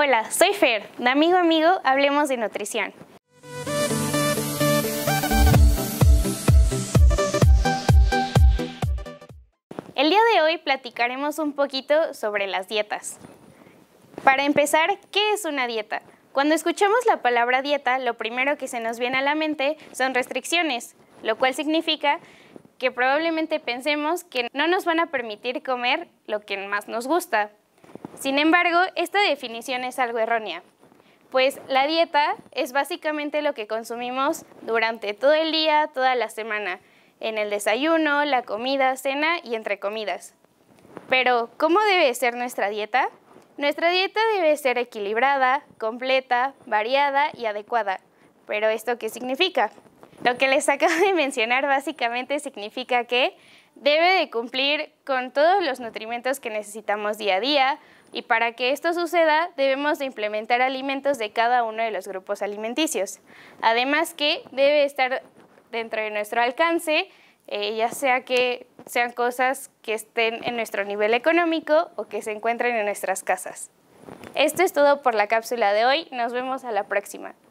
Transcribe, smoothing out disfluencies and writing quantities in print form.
Hola, soy Fer. De amigo a amigo, hablemos de nutrición. El día de hoy platicaremos un poquito sobre las dietas. Para empezar, ¿qué es una dieta? Cuando escuchamos la palabra dieta, lo primero que se nos viene a la mente son restricciones, lo cual significa que probablemente pensemos que no nos van a permitir comer lo que más nos gusta. Sin embargo, esta definición es algo errónea, pues la dieta es básicamente lo que consumimos durante todo el día, toda la semana, en el desayuno, la comida, cena y entre comidas. Pero, ¿cómo debe ser nuestra dieta? Nuestra dieta debe ser equilibrada, completa, variada y adecuada. ¿Pero esto qué significa? Lo que les acabo de mencionar básicamente significa que debe de cumplir con todos los nutrimentos que necesitamos día a día, y para que esto suceda debemos de implementar alimentos de cada uno de los grupos alimenticios. Además que debe estar dentro de nuestro alcance, ya sea que sean cosas que estén en nuestro nivel económico o que se encuentren en nuestras casas. Esto es todo por la cápsula de hoy, nos vemos a la próxima.